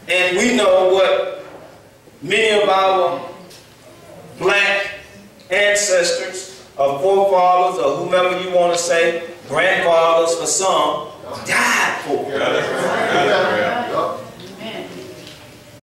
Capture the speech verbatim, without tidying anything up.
And we know what many of our black ancestors, or forefathers, or whomever you want to say, grandfathers for some, died